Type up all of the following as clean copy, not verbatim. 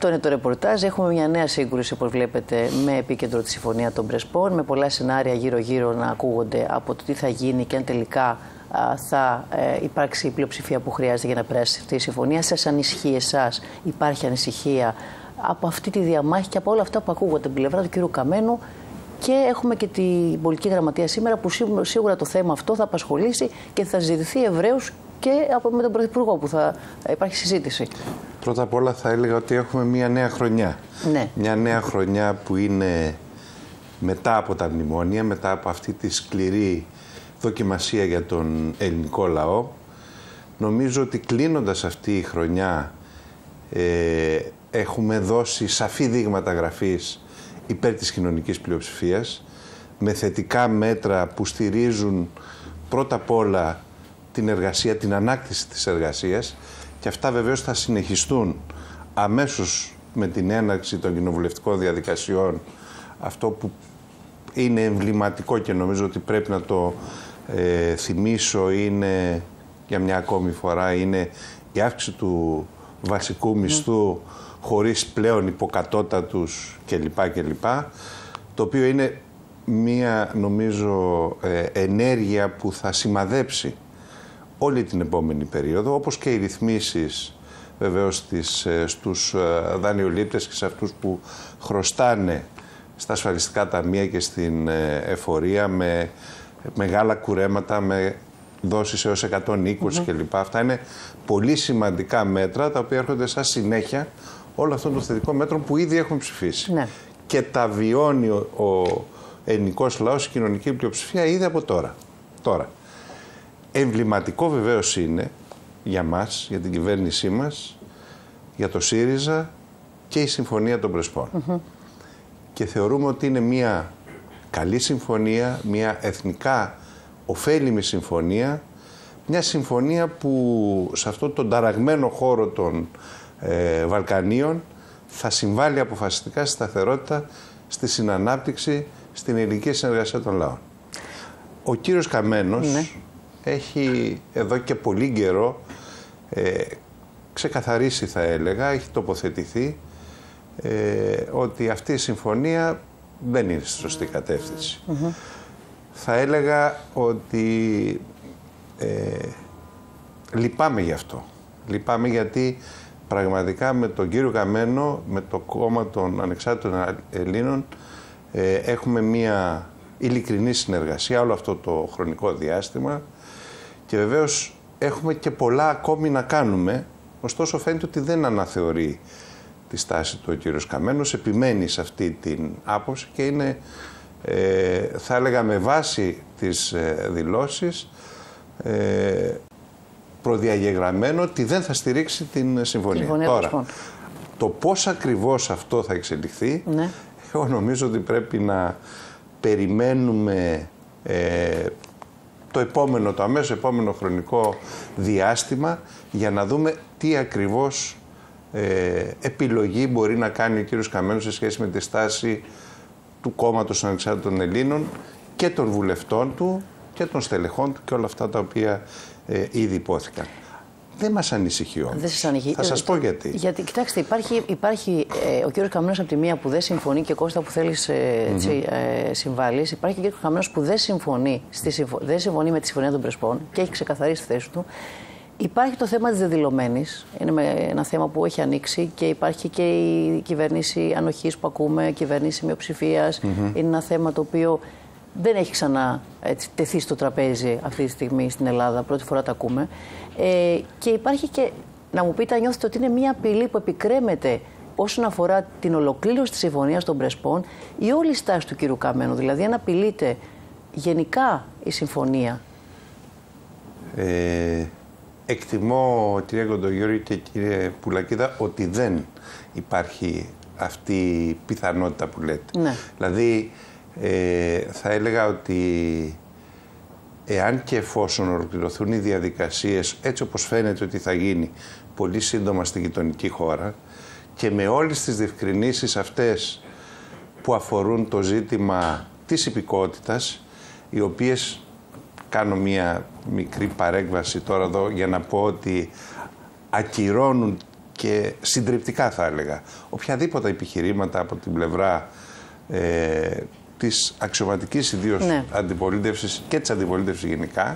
Αυτό είναι το ρεπορτάζ. Έχουμε μια νέα σύγκρουση, όπως βλέπετε, με επίκεντρο τη συμφωνία των Πρεσπών, με πολλά σενάρια γύρω-γύρω να ακούγονται από το τι θα γίνει και αν τελικά θα υπάρξει η πλειοψηφία που χρειάζεται για να περάσει αυτή η συμφωνία. Σας ανησυχεί εσάς? Υπάρχει ανησυχία από αυτή τη διαμάχη και από όλα αυτά που ακούγονται από την πλευρά του κ. Καμένου? Και έχουμε και την πολιτική γραμματεία σήμερα που σίγουρα το θέμα αυτό θα απασχολήσει και θα συζητηθεί ευρέως και με τον Πρωθυπουργό, που θα υπάρχει συζήτηση. Πρώτα απ' όλα θα έλεγα ότι έχουμε μια νέα χρονιά. Ναι. Μια νέα χρονιά που είναι μετά από τα μνημόνια, μετά από αυτή τη σκληρή δοκιμασία για τον ελληνικό λαό. Νομίζω ότι κλείνοντας αυτή η χρονιά έχουμε δώσει σαφή δείγματα γραφής υπέρ της κοινωνικής πλειοψηφίας, με θετικά μέτρα που στηρίζουν πρώτα απ' όλα την εργασία, την ανάκτηση της εργασίας, και αυτά βεβαίως θα συνεχιστούν αμέσως με την έναρξη των κοινοβουλευτικών διαδικασιών. Αυτό που είναι εμβληματικό και νομίζω ότι πρέπει να το θυμίσω είναι για μια ακόμη φορά, είναι η αύξηση του βασικού μισθού χωρίς πλέον υποκατώτατους κλπ. Το οποίο είναι μία, νομίζω, ενέργεια που θα σημαδέψει όλη την επόμενη περίοδο, όπως και οι ρυθμίσεις βεβαίως στους δανειολήπτες και σε αυτούς που χρωστάνε στα ασφαλιστικά ταμεία και στην εφορία με μεγάλα κουρέματα, με δόσεις έως 120 κλπ. Αυτά είναι πολύ σημαντικά μέτρα, τα οποία έρχονται σαν συνέχεια όλων αυτών των θετικών μέτρων που ήδη έχουν ψηφίσει. Ναι. Και τα βιώνει ο ελληνικός λαός, η κοινωνική πλειοψηφία, ήδη από τώρα. Εμβληματικό βεβαίως είναι για μας, για την κυβέρνησή μας, για το ΣΥΡΙΖΑ και η Συμφωνία των Πρεσπών. Και θεωρούμε ότι είναι μια καλή συμφωνία, μια εθνικά ωφέλιμη συμφωνία, μια συμφωνία που σε αυτόν τον ταραγμένο χώρο των Βαλκανίων θα συμβάλλει αποφασιστικά στη σταθερότητα, στη συνανάπτυξη, στην ελληνική συνεργασία των λαών. Ο κύριος Καμένος έχει εδώ και πολύ καιρό ξεκαθαρίσει, θα έλεγα, έχει τοποθετηθεί ότι αυτή η συμφωνία δεν είναι στη σωστή κατεύθυνση. Θα έλεγα ότι λυπάμαι γι' αυτό. Λυπάμαι γιατί πραγματικά με τον κύριο Καμένο, με το κόμμα των Ανεξάρτητων Ελλήνων, έχουμε μία ειλικρινή συνεργασία όλο αυτό το χρονικό διάστημα και βεβαίως έχουμε και πολλά ακόμη να κάνουμε, ωστόσο φαίνεται ότι δεν αναθεωρεί τη στάση του ο κύριος Καμένος, επιμένει σε αυτή την άποψη και είναι, θα έλεγα με βάση τις δηλώσεις, προδιαγεγραμμένο ότι δεν θα στηρίξει την συμφωνία. Τώρα, το πώς ακριβώς αυτό θα εξελιχθεί, εγώ νομίζω ότι πρέπει να περιμένουμε το αμέσως επόμενο χρονικό διάστημα για να δούμε τι ακριβώς επιλογή μπορεί να κάνει ο κύριος Καμένος σε σχέση με τη στάση του κόμματος των Ανεξάρτητων Ελλήνων και των βουλευτών του και των στελεχών του και όλα αυτά τα οποία ήδη υπόθηκαν. Δεν μας ανησυχεί όμως. Δεν σας ανησυχεί. Θα σας πω γιατί. Γιατί, κοιτάξτε, υπάρχει ο κύριος Καμένος από τη μία που δεν συμφωνεί και Κώστα που θέλει συμβάλλεις. Υπάρχει και ο κύριος Καμένος που δεν συμφωνεί με τη Συμφωνία των Πρεσπών και έχει ξεκαθαρίσει τη θέση του. Υπάρχει το θέμα της δεδηλωμένης. Είναι ένα θέμα που έχει ανοίξει και υπάρχει και η κυβέρνηση ανοχής που ακούμε, κυβέρνηση μειοψηφίας. Είναι ένα θέμα το οποίο δεν έχει ξανά τεθεί στο τραπέζι αυτή τη στιγμή στην Ελλάδα. Πρώτη φορά το ακούμε. Και υπάρχει και, να μου πείτε αν νιώθετε ότι είναι μια απειλή που επικρέμεται όσον αφορά την ολοκλήρωση της Συμφωνίας των Πρεσπών ή όλη η στάση του κ. Καμένου. Δηλαδή, αν απειλείται γενικά η συμφωνία. Εκτιμώ, κύριε Κοντογιώρη και κύριε Πουλακίδα, ότι δεν υπάρχει αυτή η πιθανότητα που λέτε. Ναι. Δηλαδή, θα έλεγα ότι εάν και εφόσον ολοκληρωθούν οι διαδικασίες έτσι όπως φαίνεται ότι θα γίνει πολύ σύντομα στη γειτονική χώρα και με όλες τις διευκρινήσεις αυτές που αφορούν το ζήτημα της υπηκότητας, οι οποίες, κάνω μία μικρή παρέκβαση τώρα εδώ για να πω ότι ακυρώνουν και συντριπτικά θα έλεγα. Οποιαδήποτε επιχειρήματα από την πλευρά της αξιωματικής ιδίως αντιπολίτευσης και της αντιπολίτευσης γενικά.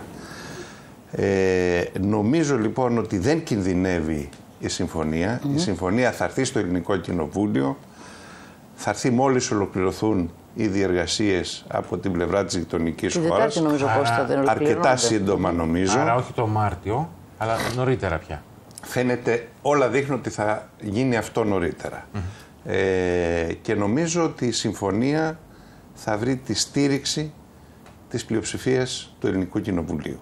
Νομίζω λοιπόν ότι δεν κινδυνεύει η συμφωνία. Η συμφωνία θα έρθει στο Ελληνικό Κοινοβούλιο, θα έρθει μόλις ολοκληρωθούν οι διεργασίες από την πλευρά της γειτονικής χώρας. Αρκετά σύντομα νομίζω. Άρα όχι το Μάρτιο, αλλά νωρίτερα πια. Φαίνεται, όλα δείχνουν ότι θα γίνει αυτό νωρίτερα. Και νομίζω ότι η συμφωνία θα βρει τη στήριξη της πλειοψηφίας του Ελληνικού Κοινοβουλίου.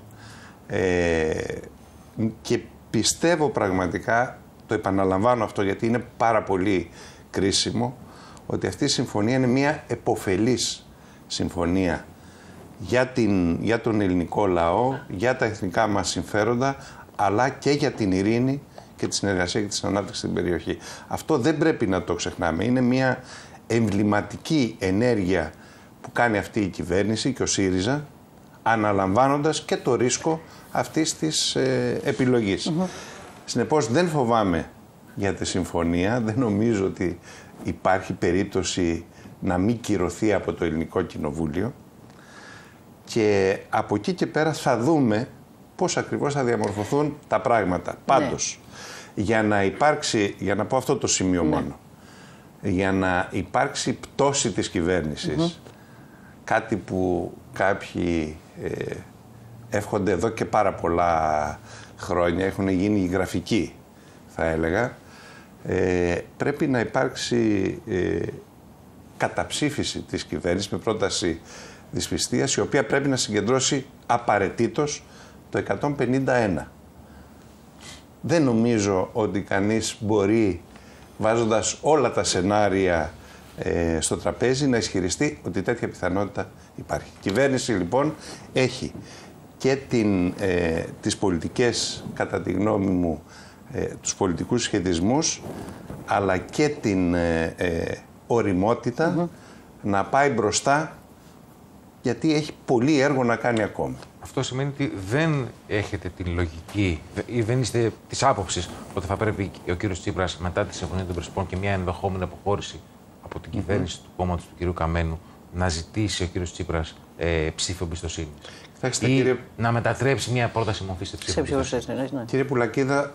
Και πιστεύω πραγματικά, το επαναλαμβάνω αυτό γιατί είναι πάρα πολύ κρίσιμο, ότι αυτή η συμφωνία είναι μια επωφελής συμφωνία για τον ελληνικό λαό, για τα εθνικά μας συμφέροντα, αλλά και για την ειρήνη και τη συνεργασία και τη ανάπτυξη στην περιοχή. Αυτό δεν πρέπει να το ξεχνάμε. Είναι μια εμβληματική ενέργεια που κάνει αυτή η κυβέρνηση και ο ΣΥΡΙΖΑ, αναλαμβάνοντας και το ρίσκο αυτής της επιλογής. Συνεπώς δεν φοβάμαι για τη συμφωνία, δεν νομίζω ότι υπάρχει περίπτωση να μην κυρωθεί από το Ελληνικό Κοινοβούλιο και από εκεί και πέρα θα δούμε πώς ακριβώς θα διαμορφωθούν τα πράγματα. Πάντως, για να υπάρξει, για να πω αυτό το σημείο μόνο, για να υπάρξει πτώση της κυβέρνησης, κάτι που κάποιοι εύχονται εδώ και πάρα πολλά χρόνια, έχουν γίνει γραφικοί θα έλεγα, πρέπει να υπάρξει καταψήφιση της κυβέρνησης με πρόταση δυσπιστίας, η οποία πρέπει να συγκεντρώσει απαραίτητος το 151. Δεν νομίζω ότι κανείς μπορεί, βάζοντας όλα τα σενάρια στο τραπέζι, να ισχυριστεί ότι τέτοια πιθανότητα υπάρχει. Η κυβέρνηση λοιπόν έχει και τις πολιτικές, κατά τη γνώμη μου, τους πολιτικούς σχετισμούς, αλλά και την οριμότητα να πάει μπροστά, γιατί έχει πολύ έργο να κάνει ακόμα. Αυτό σημαίνει ότι δεν έχετε την λογική ή δεν είστε της άποψης ότι θα πρέπει ο κύριος Τσίπρας μετά τη Συμφωνία των Πρεσπών και μια ενδεχόμενη αποχώρηση από την κυβέρνηση του κόμματος του κυρίου Καμένου να ζητήσει ο κύριος Τσίπρας ψήφιο εμπιστοσύνης ή κύριε... να μετατρέψει μια πρόταση μορφής σε ψήφιο εμπιστοσύνης. Κύριε Πουλακίδα,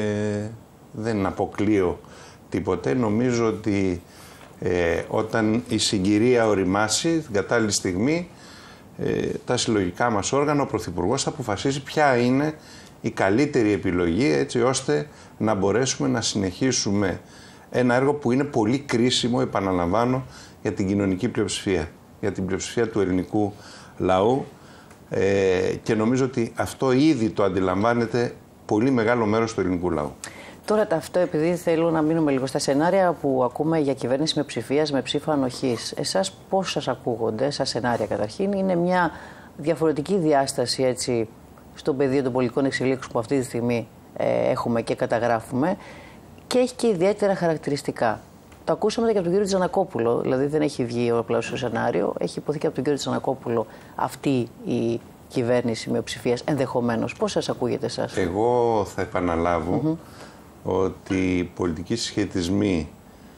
δεν αποκλείω τίποτε. Νομίζω ότι όταν η συγκυρία οριμάσει, την κατάλληλη στιγμή, τα συλλογικά μας όργανα, ο Πρωθυπουργός θα αποφασίσει ποια είναι η καλύτερη επιλογή, έτσι ώστε να μπορέσουμε να συνεχίσουμε ένα έργο που είναι πολύ κρίσιμο, επαναλαμβάνω, για την κοινωνική πλειοψηφία, για την πλειοψηφία του ελληνικού λαού, και νομίζω ότι αυτό ήδη το αντιλαμβάνεται πολύ μεγάλο μέρος του ελληνικού λαού. Τώρα αυτό, επειδή θέλω να μείνουμε λίγο στα σενάρια που ακούμε για κυβέρνηση με ψηφίας, με ψήφο ανοχής. Εσάς πώς σας ακούγονται, σαν σενάρια καταρχήν? Είναι μια διαφορετική διάσταση έτσι, στο πεδίο των πολιτικών εξελίξεων που αυτή τη στιγμή έχουμε και καταγράφουμε και έχει και ιδιαίτερα χαρακτηριστικά. Το ακούσαμε και από τον κύριο Τζανακόπουλο, δηλαδή δεν έχει βγει απλά στο σενάριο, έχει υποθεί και από τον κύριο Τζανακόπουλο αυτή η κυβέρνηση με ψηφίας ενδεχομένως. Πώς σας ακούγεται εσάς? Εγώ θα επαναλάβω ότι οι πολιτικοί συσχετισμοί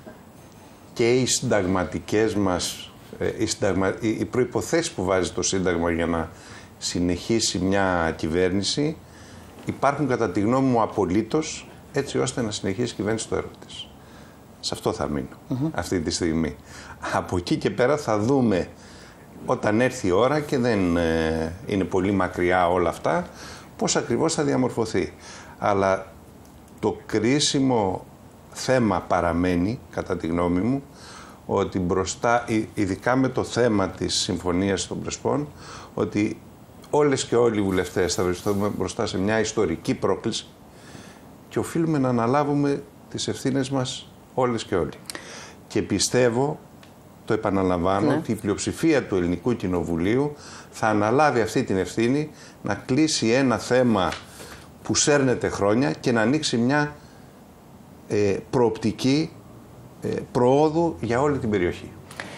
και οι συνταγματικές μας, οι προϋποθέσεις που βάζει το Σύνταγμα για να συνεχίσει μια κυβέρνηση υπάρχουν κατά τη γνώμη μου απολύτως, έτσι ώστε να συνεχίσει η κυβέρνηση το έργο της. Σε αυτό θα μείνω αυτή τη στιγμή. Από εκεί και πέρα θα δούμε όταν έρθει η ώρα, και δεν είναι πολύ μακριά όλα αυτά, πώς ακριβώς θα διαμορφωθεί. Αλλά το κρίσιμο θέμα παραμένει, κατά τη γνώμη μου, ότι μπροστά, ειδικά με το θέμα της Συμφωνίας των Πρεσπών, ότι όλες και όλοι οι βουλευτές θα βρισκόμαστε μπροστά σε μια ιστορική πρόκληση και οφείλουμε να αναλάβουμε τις ευθύνες μας όλες και όλοι. Και πιστεύω, το επαναλαμβάνω, ότι η πλειοψηφία του Ελληνικού Κοινοβουλίου θα αναλάβει αυτή την ευθύνη να κλείσει ένα θέμα που σέρνεται χρόνια και να ανοίξει μια προοπτική προόδου για όλη την περιοχή.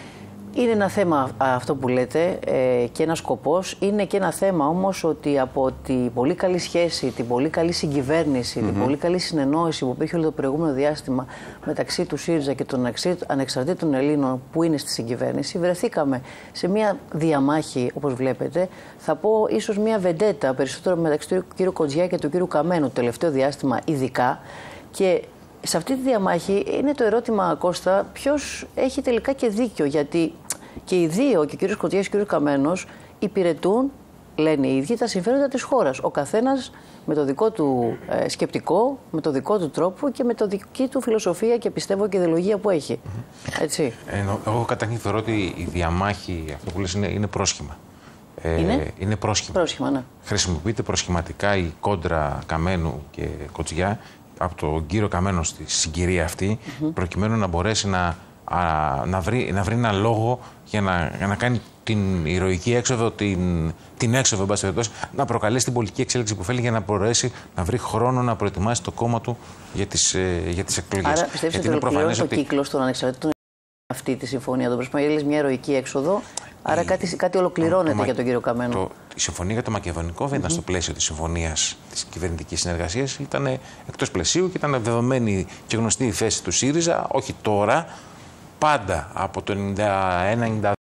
Είναι ένα θέμα αυτό που λέτε και ένας σκοπός. Είναι και ένα θέμα όμως ότι από την πολύ καλή σχέση, την πολύ καλή συγκυβέρνηση, την πολύ καλή συνεννόηση που υπήρχε όλο το προηγούμενο διάστημα μεταξύ του ΣΥΡΙΖΑ και των ανεξαρτήτων Ελλήνων που είναι στη συγκυβέρνηση, βρεθήκαμε σε μια διαμάχη, όπως βλέπετε, θα πω ίσως μια βεντέτα περισσότερο μεταξύ του κ. Κοντζιά και του κ. Καμένου το τελευταίο διάστημα ειδικά. Και σε αυτή τη διαμάχη είναι το ερώτημα, Κώστα, ποιος έχει τελικά και δίκιο. Γιατί και οι δύο, και ο κ. Κοντζιάς και ο κ. Καμένος, υπηρετούν, λένε οι ίδιοι, τα συμφέροντα της χώρας. Ο καθένας με το δικό του σκεπτικό, με το δικό του τρόπο και με το δική του φιλοσοφία και πιστεύω και ιδεολογία που έχει. Έτσι. Εγώ καταρχήν θεωρώ ότι η διαμάχη, αυτό που λες, είναι πρόσχημα. Είναι πρόσχημα. Πρόσχημα, ναι. Χρησιμοποιείται προσχηματικά η κόντρα Καμένου και Κοντζιά από τον κύριο Καμένο στη συγκυρία αυτή, προκειμένου να μπορέσει να βρει ένα λόγο για να κάνει την ηρωική έξοδο, την έξοδο, εν πάση περιπτώσει, να προκαλέσει την πολιτική εξέλιξη που θέλει για να μπορέσει να βρει χρόνο να προετοιμάσει το κόμμα του για τις εκλογές. Άρα πιστεύεις ότι ολοκληρώνει το κύκλο των ανεξαρτήτων αυτή τη συμφωνία των Προσπαθειών, μια ηρωική έξοδο. Άρα κάτι ολοκληρώνεται για τον κύριο Καμένο. Η συμφωνία για το Μακεδονικό δεν ήταν στο πλαίσιο της συμφωνίας της κυβερνητικής συνεργασίας. Ήταν εκτός πλαισίου και ήταν δεδομένη και γνωστή η θέση του ΣΥΡΙΖΑ, όχι τώρα, πάντα από το 1991-1992.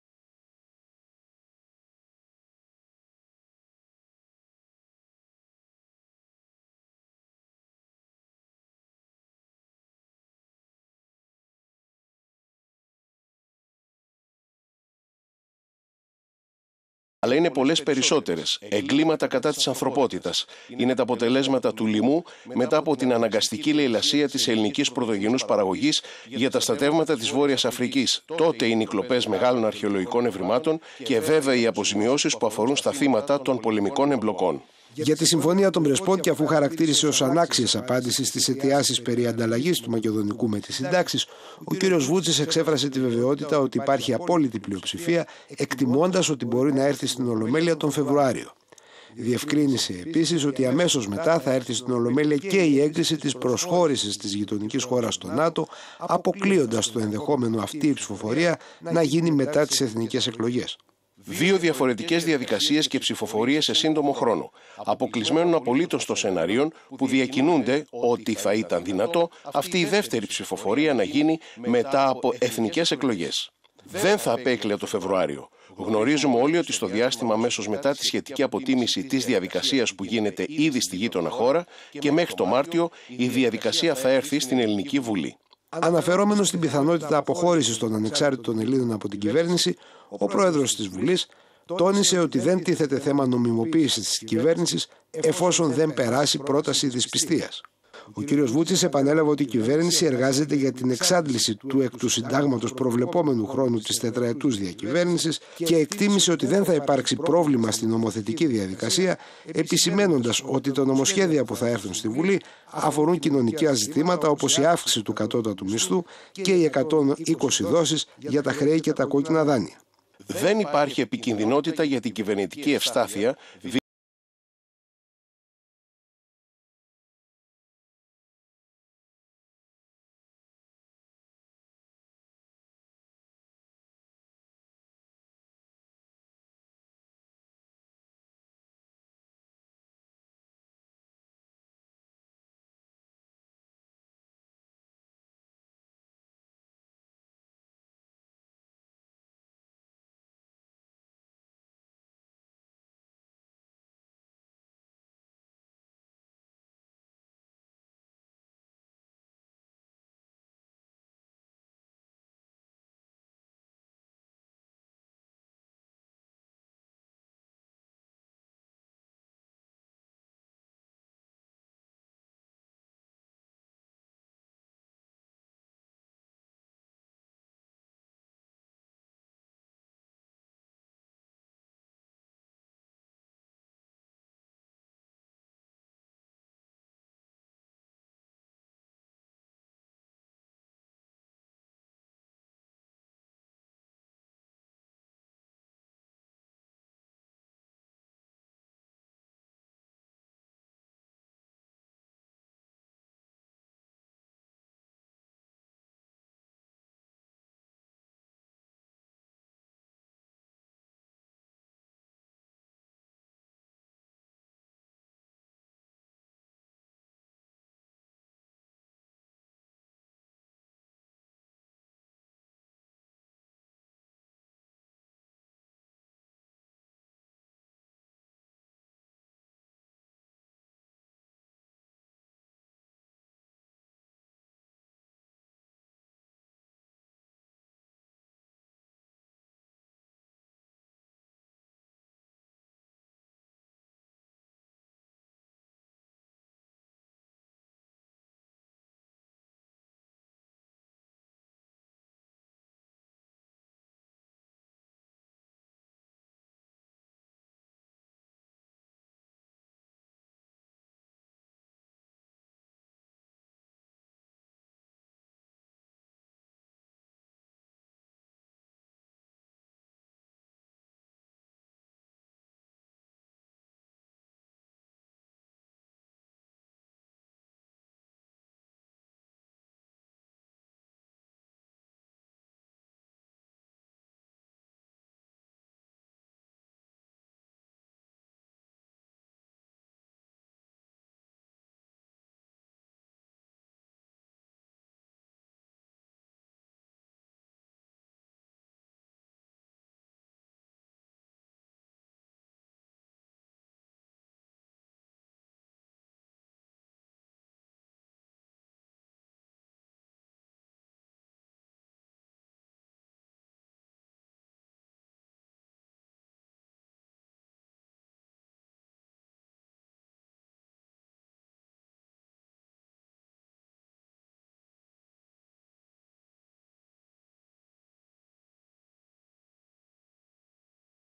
Αλλά είναι πολλές περισσότερες. Εγκλήματα κατά της ανθρωπότητας. Είναι τα αποτελέσματα του λοιμού μετά από την αναγκαστική λαιλασία της ελληνικής πρωτογενούς παραγωγής για τα στρατεύματα της Βόρειας Αφρικής. Τότε είναι οι κλοπές μεγάλων αρχαιολογικών ευρημάτων και βέβαια οι αποζημιώσεις που αφορούν στα θύματα των πολεμικών εμπλοκών. Για τη Συμφωνία των Πρεσπών και αφού χαρακτήρισε ως ανάξιες απάντηση στις αιτιάσεις περί ανταλλαγής του Μακεδονικού με τις συντάξεις, ο κ. Βούτσης εξέφρασε τη βεβαιότητα ότι υπάρχει απόλυτη πλειοψηφία, εκτιμώντας ότι μπορεί να έρθει στην Ολομέλεια τον Φεβρουάριο. Διευκρίνησε επίσης ότι αμέσως μετά θα έρθει στην Ολομέλεια και η έγκριση της προσχώρησης της γειτονικής χώρας στο ΝΑΤΟ, αποκλείοντας το ενδεχόμενο αυτή η ψηφοφορία να γίνει μετά τις εθνικές εκλογές. Δύο διαφορετικές διαδικασίες και ψηφοφορίες σε σύντομο χρόνο, αποκλεισμένων απολύτως των σεναρίων που διακινούνται ότι θα ήταν δυνατό αυτή η δεύτερη ψηφοφορία να γίνει μετά από εθνικές εκλογές. Δεν θα απέκλεια το Φεβρουάριο. Γνωρίζουμε όλοι ότι στο διάστημα αμέσως μετά τη σχετική αποτίμηση της διαδικασίας που γίνεται ήδη στη γείτονα χώρα και μέχρι το Μάρτιο η διαδικασία θα έρθει στην Ελληνική Βουλή. Αναφερόμενος στην πιθανότητα αποχώρησης των ανεξάρτητων Ελλήνων από την κυβέρνηση, ο πρόεδρος της Βουλής τόνισε ότι δεν τίθεται θέμα νομιμοποίησης της κυβέρνησης εφόσον δεν περάσει πρόταση δυσπιστίας. Ο κ. Βούτσης επανέλαβε ότι η κυβέρνηση εργάζεται για την εξάντληση του εκ του συντάγματος προβλεπόμενου χρόνου της τετραετούς διακυβέρνησης και εκτίμησε ότι δεν θα υπάρξει πρόβλημα στην νομοθετική διαδικασία, επισημένοντας ότι τα νομοσχέδια που θα έρθουν στη Βουλή αφορούν κοινωνικά ζητήματα όπως η αύξηση του κατώτατου μισθού και οι 120 δόσεις για τα χρέη και τα κόκκινα δάνεια. Δεν υπάρχει επικινδυνότητα για την κυβερνητική ευστάθεια.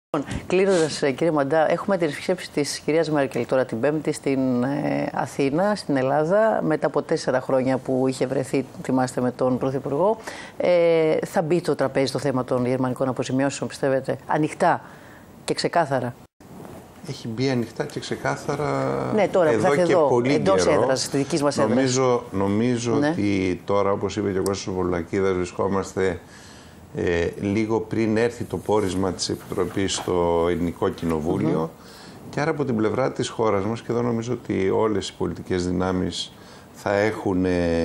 Κλείνοντας, κύριε Μαντά, έχουμε την επισκέψη της κυρίας Μέρκελ τώρα την Πέμπτη στην Αθήνα, στην Ελλάδα, μετά από 4 χρόνια που είχε βρεθεί, θυμάστε, με τον Πρωθυπουργό. Θα μπει το τραπέζι το θέμα των γερμανικών αποζημιώσεων, πιστεύετε, ανοιχτά και ξεκάθαρα? Έχει μπει ανοιχτά και ξεκάθαρα, ναι, τώρα, εδώ και πολύ εντός καιρό. έδρας, στη δικής μας έδρας. Νομίζω ναι. ότι τώρα, όπως είπε και ο Κώστας Βολακίδας, βρισκόμαστε λίγο πριν έρθει το πόρισμα της Επιτροπής στο Ελληνικό Κοινοβούλιο και άρα από την πλευρά της χώρας μας, και εδώ νομίζω ότι όλες οι πολιτικές δυνάμεις θα έχουν,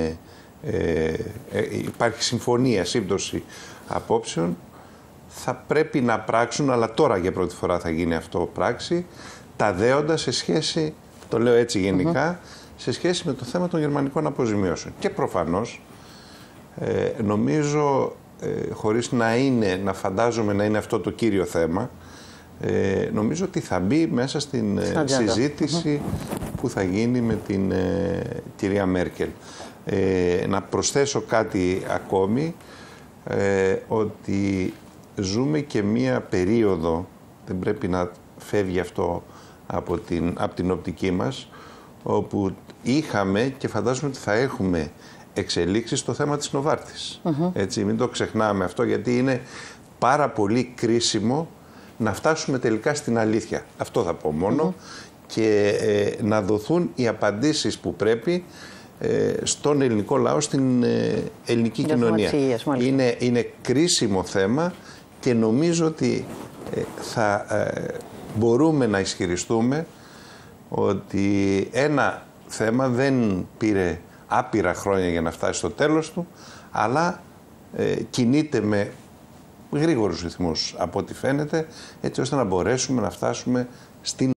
υπάρχει συμφωνία, σύμπτωση απόψεων, θα πρέπει να πράξουν, αλλά τώρα για πρώτη φορά θα γίνει αυτό πράξη, τα δέοντα σε σχέση, το λέω έτσι γενικά, σε σχέση με το θέμα των γερμανικών αποζημιώσεων. Και προφανώς, νομίζω, χωρίς να φαντάζομαι να είναι αυτό το κύριο θέμα, νομίζω ότι θα μπει μέσα στην συζήτηση που θα γίνει με την κυρία Μέρκελ. Να προσθέσω κάτι ακόμη, ότι ζούμε και μία περίοδο, δεν πρέπει να φεύγει αυτό από την οπτική μας, όπου είχαμε και φαντάζομαι ότι θα έχουμε εξελίξεις στο θέμα της Νοβάρτης. Έτσι, μην το ξεχνάμε αυτό, γιατί είναι πάρα πολύ κρίσιμο να φτάσουμε τελικά στην αλήθεια. Αυτό θα πω μόνο, και να δοθούν οι απαντήσεις που πρέπει στον ελληνικό λαό, στην ελληνική κοινωνία. Είναι κρίσιμο θέμα και νομίζω ότι θα μπορούμε να ισχυριστούμε ότι ένα θέμα δεν πήρε άπειρα χρόνια για να φτάσει στο τέλος του, αλλά κινείται με γρήγορους ρυθμούς από ό,τι φαίνεται, έτσι ώστε να μπορέσουμε να φτάσουμε στην